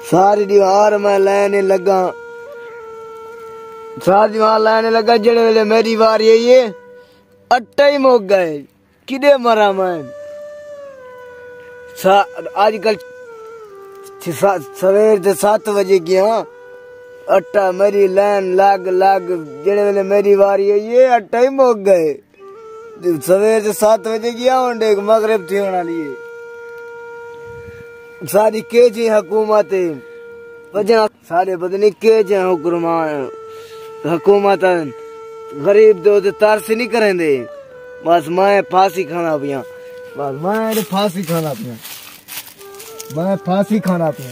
सारी दीवार मैं लेने लगा, सारी दीवार लेने लगा। जेड़े वेले मेरी बारी आई है अट्टा ही मुक गए। किदे मरा मैं आजकल सवेर से 7 बजे गया अट्टा मेरी लाइन लाग लाग। जेड़े वेले मेरी बारी आई है अट्टा ही मुक गए। सवेर से 7 बजे गया होंडे मगरिब थी होना लिए। सारी के जी हुकूमत वजह सारे बदनी के जी हुकूमत गरीब दो तरस नहीं करेंदे। बस मैं फांसी खाना पिया, बस मैं फांसी खाना पिया, मैं फांसी खाना पिया।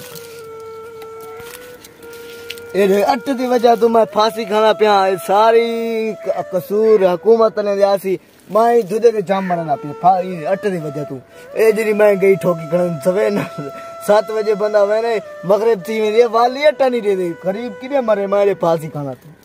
ये अट्ट की वजह तो मैं फांसी खाना पिया। सारी कसूर हुकूमत ने दियासी। मैं दूधे के जाम मरना पिया अट्ट की वजह तू। ए जी मैं गई ठोकी खड़न सवेर 7 बजे बंदा मैंने मगरिब थी मेरी वाली अट्टा नहीं दे दे। गरीब किने मरे मैं फांसी खाना तू।